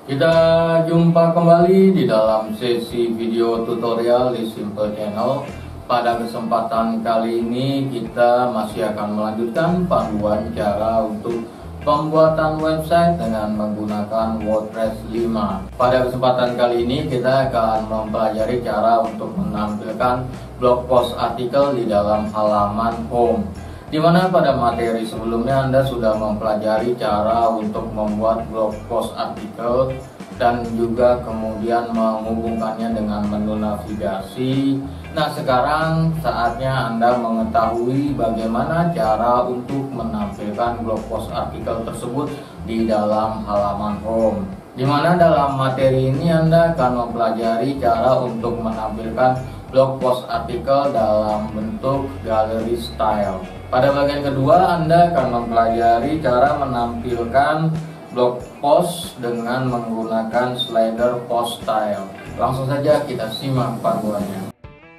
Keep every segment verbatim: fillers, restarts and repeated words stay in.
Kita jumpa kembali di dalam sesi video tutorial di Simple Channel. Pada kesempatan kali ini kita masih akan melanjutkan panduan cara untuk pembuatan website dengan menggunakan WordPress lima. Pada kesempatan kali ini kita akan mempelajari cara untuk menampilkan blog post artikel di dalam halaman home. Di mana pada materi sebelumnya Anda sudah mempelajari cara untuk membuat blog post artikel dan juga kemudian menghubungkannya dengan menu navigasi. Nah, sekarang saatnya Anda mengetahui bagaimana cara untuk menampilkan blog post artikel tersebut di dalam halaman home. Di mana dalam materi ini Anda akan mempelajari cara untuk menampilkan blog post artikel dalam bentuk gallery style. Pada bagian kedua Anda akan mempelajari cara menampilkan blog post dengan menggunakan slider post style. Langsung saja kita simak panduannya.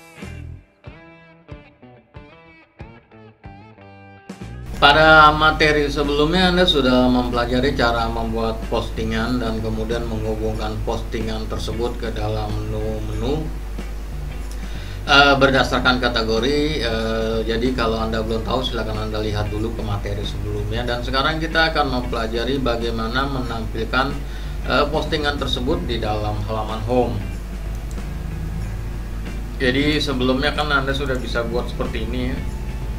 Pada materi sebelumnya Anda sudah mempelajari cara membuat postingan dan kemudian menghubungkan postingan tersebut ke dalam menu-menu Uh, berdasarkan kategori. Uh, jadi kalau Anda belum tahu silahkan Anda lihat dulu ke materi sebelumnya. Dan sekarang kita akan mempelajari bagaimana menampilkan uh, postingan tersebut di dalam halaman home. Jadi sebelumnya kan Anda sudah bisa buat seperti ini ya,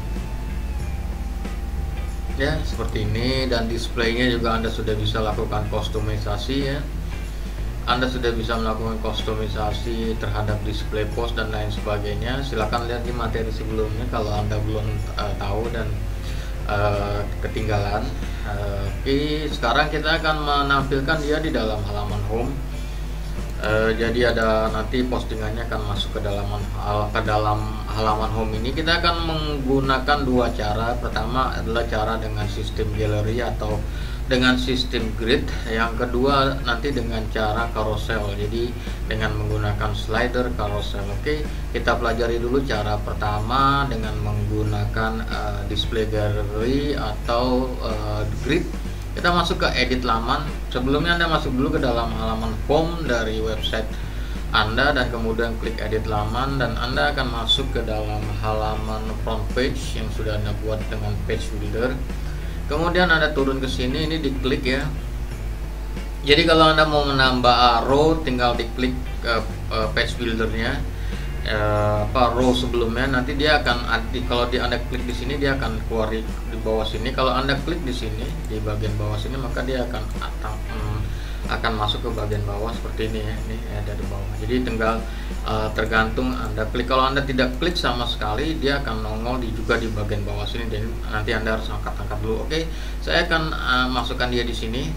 ya seperti ini, dan displaynya juga Anda sudah bisa lakukan kustomisasi ya. Anda sudah bisa melakukan kustomisasi terhadap display post dan lain sebagainya. Silahkan lihat di materi sebelumnya kalau Anda belum uh, tahu dan uh, ketinggalan. Uh, Oke, sekarang kita akan menampilkan dia di dalam halaman home. Uh, jadi ada nanti postingannya akan masuk ke dalam ke dalam halaman home ini. Kita akan menggunakan dua cara. Pertama adalah cara dengan sistem gallery atau dengan sistem grid. Yang kedua nanti dengan cara carousel, jadi dengan menggunakan slider carousel. Oke, kita pelajari dulu cara pertama dengan menggunakan uh, display gallery atau uh, grid. Kita masuk ke edit laman. Sebelumnya Anda masuk dulu ke dalam halaman home dari website Anda dan kemudian klik edit laman, dan Anda akan masuk ke dalam halaman front page yang sudah Anda buat dengan page builder. Kemudian Anda turun ke sini, ini diklik ya. Jadi kalau Anda mau menambah row, tinggal diklik uh, uh, page buildernya, uh, apa row sebelumnya. Nanti dia akan, kalau di Anda klik di sini dia akan keluar di, di bawah sini. Kalau Anda klik di sini di bagian bawah sini, maka dia akan atau, um, akan masuk ke bagian bawah seperti ini ya. Ini ada di bawah. Jadi tinggal uh, tergantung Anda klik. Kalau Anda tidak klik sama sekali, dia akan nongol di, juga di bagian bawah sini. Jadi nanti Anda harus angkat-angkat dulu. Oke, saya akan uh, masukkan dia di sini.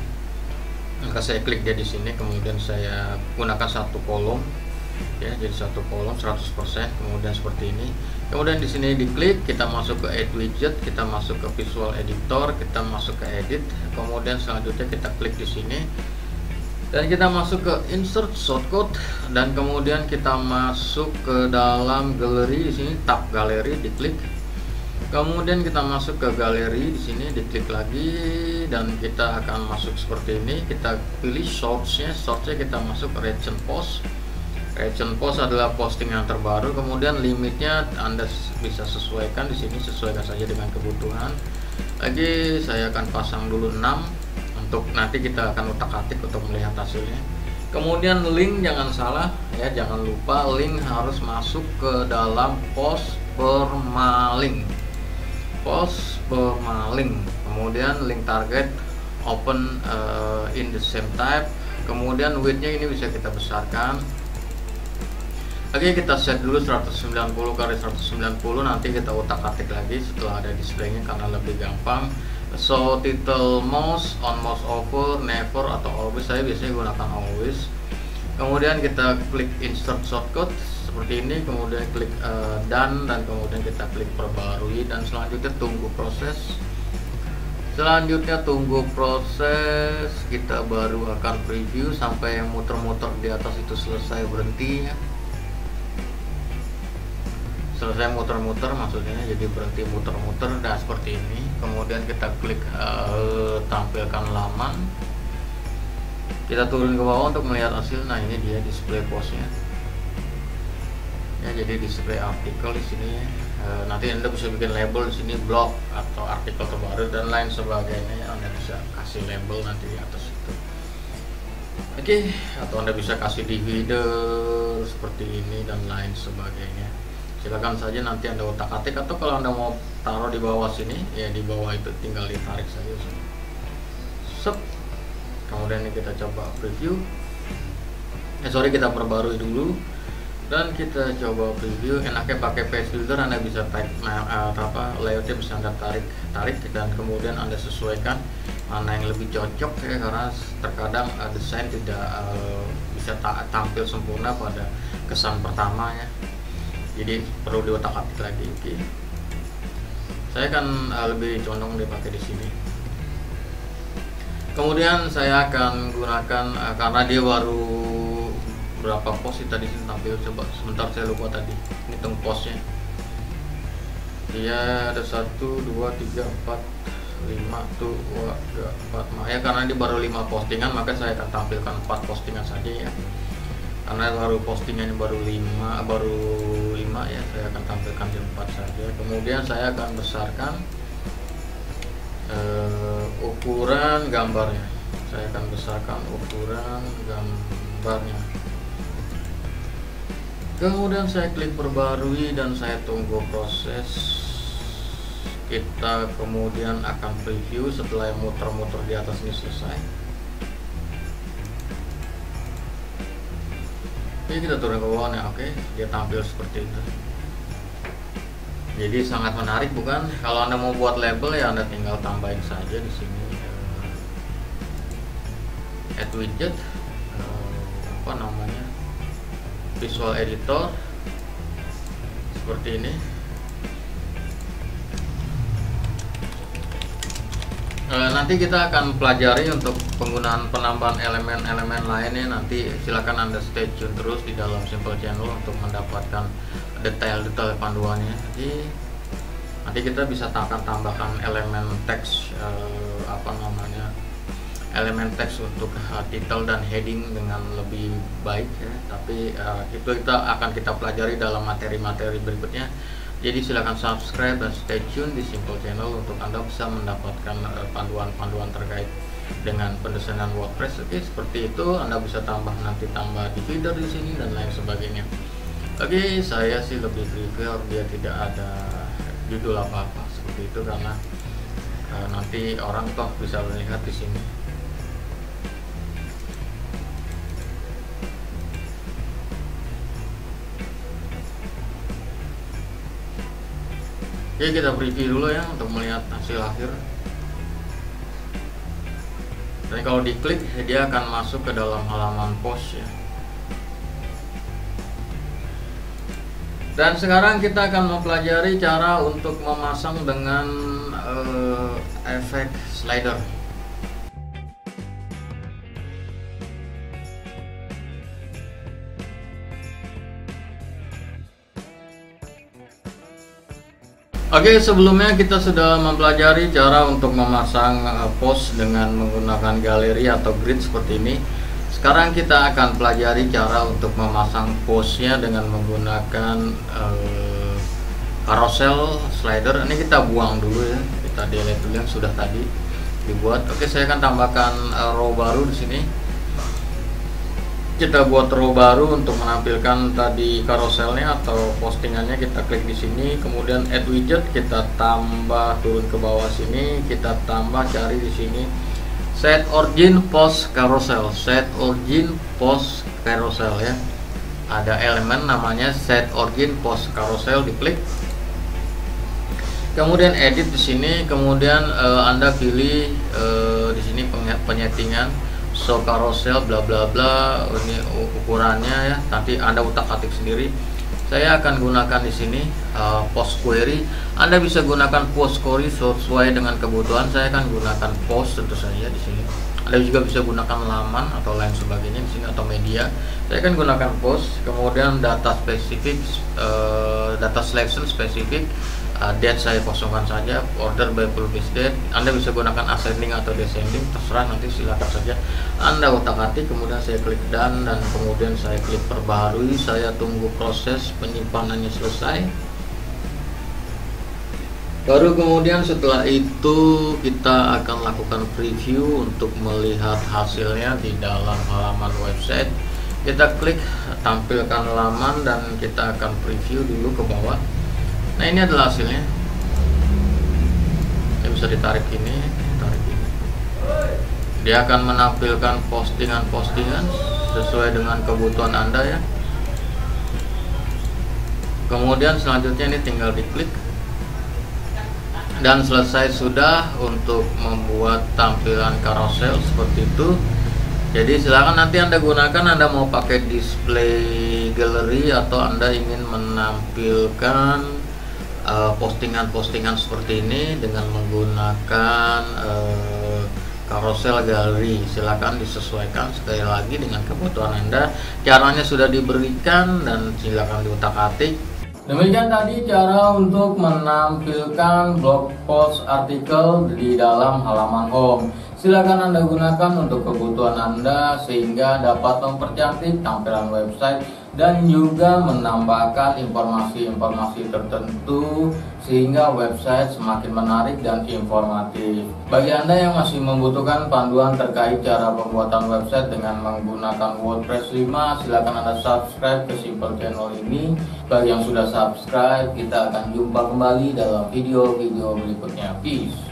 Maka saya klik dia di sini, kemudian saya gunakan satu kolom ya, jadi satu kolom seratus persen, kemudian seperti ini. Kemudian di sini diklik, kita masuk ke add widget, kita masuk ke visual editor, kita masuk ke edit, kemudian selanjutnya kita klik di sini dan kita masuk ke insert shortcode, dan kemudian kita masuk ke dalam galeri. Di sini tab galeri diklik, kemudian kita masuk ke galeri, di sini diklik lagi, dan kita akan masuk seperti ini. Kita pilih source-nya, source-nya kita masuk ke recent post. Recent post adalah postingan terbaru. Kemudian limitnya Anda bisa sesuaikan di sini, sesuaikan saja dengan kebutuhan. Lagi saya akan pasang dulu enam untuk nanti kita akan utak-atik untuk melihat hasilnya. Kemudian link jangan salah ya, jangan lupa link harus masuk ke dalam post permalink. Post permalink. Kemudian link target open uh, in the same type. Kemudian width-nya ini bisa kita besarkan. Oke, kita set dulu seratus sembilan puluh kali seratus sembilan puluh, nanti kita utak-atik lagi setelah ada displaynya karena lebih gampang. So title most, on most over, never atau always, saya biasanya gunakan always. Kemudian kita klik insert shortcode seperti ini, kemudian klik uh, done, dan kemudian kita klik perbarui, dan selanjutnya tunggu proses. Selanjutnya tunggu proses, kita baru akan preview sampai yang muter-muter di atas itu selesai, berhenti ya. Selesai muter-muter maksudnya, jadi berhenti muter-muter. Nah seperti ini. Kemudian kita klik uh, tampilkan laman. Kita turun ke bawah untuk melihat hasil. Nah, ini dia display postnya ya, jadi display artikel di sini ya. E, nanti Anda bisa bikin label di sini, blog atau artikel terbaru dan lain sebagainya. Anda bisa kasih label nanti di atas itu. Oke, atau Anda bisa kasih divider seperti ini dan lain sebagainya. Silakan saja nanti Anda otak-atik, atau kalau Anda mau taruh di bawah sini ya, di bawah itu tinggal ditarik saja. Sep. Kemudian ini kita coba preview. Eh sorry, kita perbarui dulu dan kita coba preview. Enaknya pakai page builder, Anda bisa tarik nah, apa layoutnya bisa Anda tarik tarik dan kemudian Anda sesuaikan mana yang lebih cocok ya, karena terkadang uh, desain tidak uh, bisa ta tampil sempurna pada kesan pertama ya, jadi perlu diotak-atik lagi. Oke, saya akan uh, lebih condong dipakai di sini. Kemudian saya akan gunakan uh, karena dia baru berapa post sih tadi sini tampil, coba sebentar saya lupa tadi hitung postnya. Dia ada satu dua tiga empat lima tuh tiga empat ya, karena dia baru lima postingan maka saya akan tampilkan empat postingan saja ya, karena baru postingannya baru lima baru lima ya, saya akan tampilkan di empat saja. Kemudian saya akan besarkan Uh, ukuran gambarnya, saya akan besarkan ukuran gambarnya. Kemudian saya klik perbarui dan saya tunggu proses. Kita kemudian akan preview setelah muter-muter di atas ini selesai. Oke, kita turun ke bawah ya. Oke, dia tampil seperti itu. Jadi sangat menarik bukan? Kalau Anda mau buat label ya Anda tinggal tambahin saja di sini uh, add widget, uh, apa namanya, visual editor seperti ini. Uh, nanti kita akan pelajari untuk penggunaan penambahan elemen-elemen lainnya. Nanti silakan Anda stay tune terus di dalam Simple Channel untuk mendapatkan detail-detail panduannya. Jadi nanti kita bisa akan tambahkan elemen teks eh, apa namanya elemen teks untuk uh, title dan heading dengan lebih baik ya. Tapi uh, itu kita akan kita pelajari dalam materi-materi berikutnya. Jadi silakan subscribe dan stay tune di Simple Channel untuk Anda bisa mendapatkan panduan-panduan uh, terkait dengan pendesainan WordPress. Oke, seperti itu. Anda bisa tambah nanti tambah divider di sini dan lain sebagainya. Oke, saya sih lebih prefer dia tidak ada judul apa-apa seperti itu, karena uh, nanti orang toh bisa melihat di sini. Oke, kita preview dulu ya untuk melihat hasil akhir. Dan kalau diklik dia akan masuk ke dalam halaman post ya. Dan sekarang kita akan mempelajari cara untuk memasang dengan uh, efek slider. Oke, sebelumnya kita sudah mempelajari cara untuk memasang uh, post dengan menggunakan galeri atau grid seperti ini. Sekarang kita akan pelajari cara untuk memasang postnya dengan menggunakan uh, carousel slider. Ini kita buang dulu ya, kita delete dulu yang sudah tadi dibuat. Oke, saya akan tambahkan uh, row baru di sini. Kita buat row baru untuk menampilkan tadi carouselnya atau postingannya. Kita klik di sini, kemudian add widget, kita tambah turun ke bawah sini, kita tambah cari di sini set origin post carousel, set origin post carousel ya. Ada elemen namanya set origin post carousel, diklik. Kemudian edit di sini, kemudian uh, Anda pilih uh, di sini penyetingan show carousel bla bla bla, ini ukurannya ya. Nanti Anda utak-atik sendiri. Saya akan gunakan di sini uh, post query. Anda bisa gunakan post query sesuai dengan kebutuhan. Saya akan gunakan post tentu saja di sini. Anda juga bisa gunakan laman atau lain sebagainya di sini atau media. Saya akan gunakan post. Kemudian data spesifik, uh, data selection spesifik. uh, date saya kosongkan saja, order by publish date. Anda bisa gunakan ascending atau descending, terserah, nanti silakan saja Anda otak-atik. Kemudian saya klik done dan kemudian saya klik perbaharui. Saya tunggu proses penyimpanannya selesai. Baru kemudian setelah itu kita akan lakukan preview untuk melihat hasilnya di dalam halaman website. Kita klik tampilkan halaman dan kita akan preview dulu ke bawah. Nah, ini adalah hasilnya. Ini bisa ditarik ini, tarik ini. Dia akan menampilkan postingan-postingan sesuai dengan kebutuhan Anda ya. Kemudian selanjutnya ini tinggal diklik. Dan selesai sudah untuk membuat tampilan carousel seperti itu. Jadi silakan nanti Anda gunakan, Anda mau pakai display gallery atau Anda ingin menampilkan postingan-postingan uh, seperti ini dengan menggunakan uh, carousel gallery. Silakan disesuaikan sekali lagi dengan kebutuhan Anda. Caranya sudah diberikan dan silakan diutak-atik. Demikian tadi cara untuk menampilkan blog post artikel di dalam halaman home. Silakan Anda gunakan untuk kebutuhan Anda sehingga dapat mempercantik tampilan website dan juga menambahkan informasi-informasi tertentu sehingga website semakin menarik dan informatif. Bagi Anda yang masih membutuhkan panduan terkait cara pembuatan website dengan menggunakan WordPress lima, silakan Anda subscribe ke Simple Channel ini. Bagi yang sudah subscribe, kita akan jumpa kembali dalam video-video berikutnya. Peace.